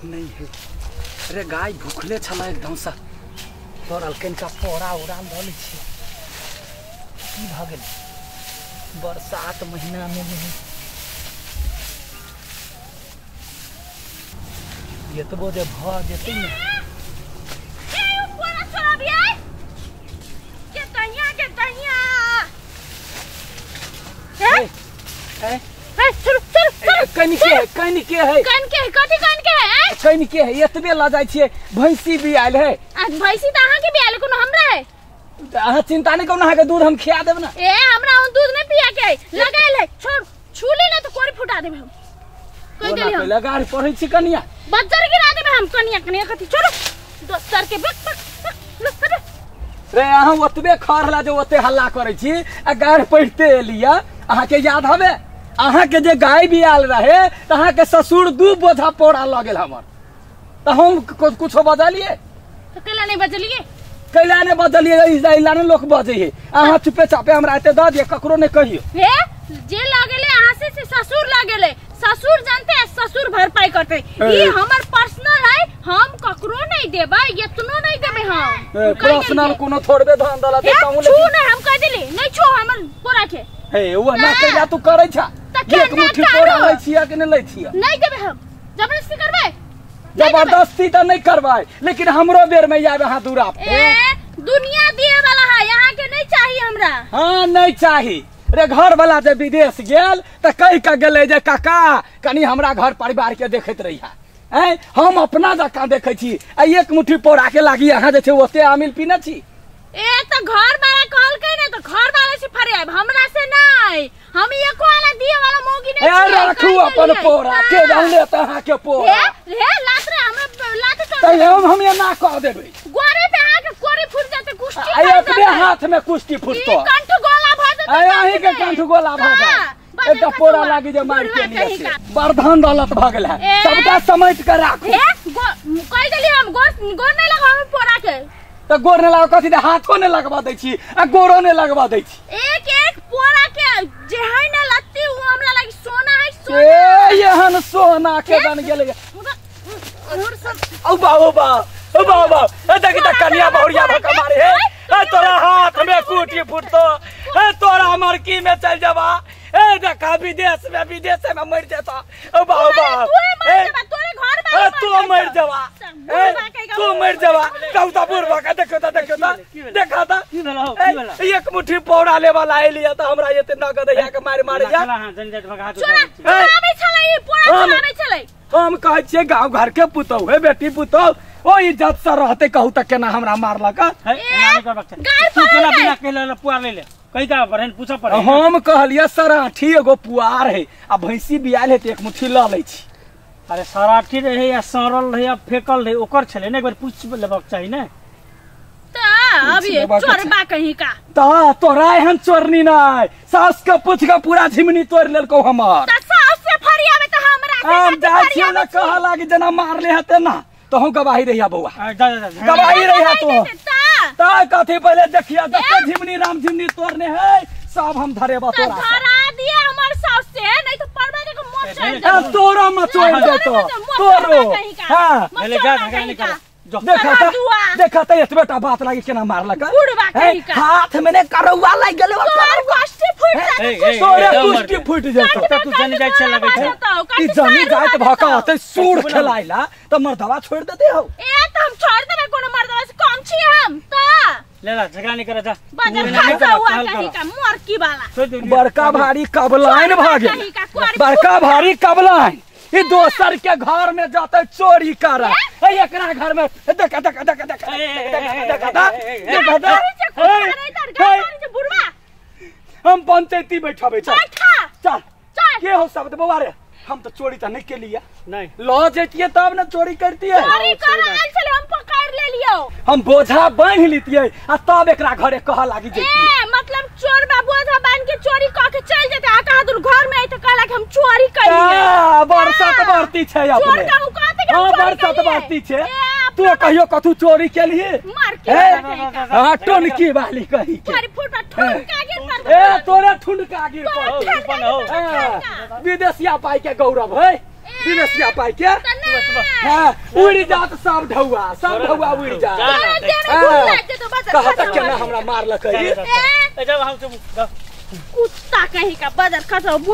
नहीं है। अरे गाय भूखले छला एकदम से तोरल कनिका पोरा उड़ा ल लै छी की भ गेल बरसात महीना में नहीं एतबो जे भ जेतै ने कनि के है कथी कनि के है एतबे ला जाय छियै भैंसी भी आयल है भैंसी त अहाँ के भी आयल कोनो हमरा है अहाँ चिंता नहीं करू अहाँ के दूध हम खिया देब ना ए हमरा उन दूध नहीं पिया के लगाइल है छोड़ छूली ना तो कोरी फुटा देब हम कह देली हम लगार पढ़ै छी कनिया बच्चर गिरा देब हम कनिया कथी छोड़ो दोस्तर के बक रे अहाँ ओतबे खरला जे ओते हल्ला करै छी आ गाड़ पढ़ते एलिया अहाँ के याद हवे अहाँ के जे गाय भी आयल रहे त अहाँ के ससुर 2 बोझा पोड़ा ल गेल हमर त हम कुछो बदलिए तो कैला नहीं बदलिए कैला ने बदलिए इला ने लोग बजे है अहाँ चुपे चापे हमरा एते द दिए ककरो ने कहियो हे जे लागेले अहाँ से ससुर लागेले ससुर जानते हैं ससुर भरपाई करते ई हमर पर्सनल है हम ककरो नहीं देबा इतनो नहीं देबे हम पर्सनल कोनो थोड़बे धन दला दे कहूं छू नहीं हम कह देली नहीं छू हमर पोरा के हे वो ना कैला तू करै छ एक मुट्ठी पोरा लै छिया कि नहीं लै छिया नहीं देबे हम जबरदस्ती करबे जबरदस्ती तो नहीं करवाए लेकिन हमरो बेर में आवे हां दूरा पे दुनिया दिए वाला है यहाँ के नहीं चाहिए हमरा हां नहीं चाहिए रे घर वाला जे विदेश गेल त कह के गेले जे काका कनी हमरा घर परिवार के देखैत रहिया हैं हम अपना जका देखै छी आ एक मुट्ठी पोरा के लागी अहाँ जे छै ओते आमिल पीने छी ए त घर वाला कहल के ने तो घर वाला से फरियाब हमरा से नहीं हम एको वाला दिए वाला मोगी नहीं ए रखू अपन पोरा के जाने त अहाँ के पोरा रे लात रे हमरा लात तो तै हम ये ना कह देबै गोरे पे आके कोरी फूट जाते कुश्ती आ एकबे हाथ में कुश्ती फुटतो कंठ गोला भ जाते ए अहीं के कंठ गोला भ जाए एकटा पोरा लागी जे मार के लिए से बरधन दौलत भ गेल है सबटा समेट के राखू कह देली हम गोर नहीं लगा हम पोरा के तो गोर ने लगा कथी दे हाथों ने लगवा दै छी आ गोरो ने लगवा दै छी एक पोरा के जे है ना लत्ती वो हमरा लागी सोना है सोना ए यहन सोना के बन गेले ओ बा ए देखि त कन्या बहुरिया भका मारे है ए तोरा हाथ में कूटी फुटतो ए तोरा मरकी में चल जावा ए देखा विदेश में मर जाता ओ बा तोरे घर में तू मर जावा तू मर जावा कहता बुरबा का देखो देखा था एक मुट्ठी पौड़ा ले वाला आइली त हमरा एते नगद या के मार जा हम कहै छियै गांव घर के पुतौ है बेटी पुतौ ओ इज्जत से रहते कहू त केना हमरा मारलक हम कहलिए सराठी एगो पुआर है आ भैंसी बियाल है त एक मुट्ठी ल लै छी अरे सराठी रहे या सड़ल रहे या फेकल रहे ओकर छले ने एक बार पूछ लेबाक चाहिए ने अब ये चोरबा कहीं का तोरा एहन चोरनी नहीं सास के पूछ के पूरा झिमनी तोड़ लेलको हमर सास से फरियावे त हमरा हम जाय छियै न कह लागी जना मारले हते ना तो हम गवाही रहिया बौआ गवाही रहिया तो ता कथी पहले देखिया दस झिमनी राम झिमनी तोड़ने है सब हम धरे बा तोरा धरा दिए हमर सास से नहीं तो परवाने को मोच चढ़ तोरो मचोड़ देतो तोरो हां ले जा घर निकाल देखा त एतबेटा बात लागी केना मारलक हाथ में ने करौआ लाग गेले कुश्ती फुट जेतो तू जनी जाय छ लगै छै ई जनी जात भका होते सूर खेलाइला त मर्दवा छोड़ देते हो ए त हम छोड़ देबे कोनो मर्दवा से कम छी हम त ले ला झगड़ा नहीं करे जा बाजार हुआ कहीं का मुर्की वाला बड़का भारी कबलाइन भ गेल बड़का भारी कबलाइन ये दोसर के घर में जाते चोरी कर एकरा घर में देखा हम पंचायती बैठाबे चल के हो शब्द बउआ रे हम तो चोरी तो नहीं के लिया नहीं लो जेतिए तब ना चोरी करती है चोरी करल छले हम पकड़ ले लियो हम बोझा बांध लितिए आ तब एकरा घरे कह लागी जेती मतलब चोर बा बोझा बांध के चोरी क के चल जेते आ कहा दूर घर में आई तो कहला कि हम चोरी करिए बरसात बढ़ती छै अपने चोर कहू कहते कि बरसात बढ़ती छै तू कहियो कथू चोरी के लिए मार के हां टोनकी वाली कही के अरे फुट ठुनका गिर पर ए तोरे ठुनका गिर पर विदेशिया पाई के गौरव है विदेशिया पाई के हां उड़ जात सब ढौआ उड़ जा कहत के ना हमरा मार लकै जब हम कुत्ता कहीं का बदर खसो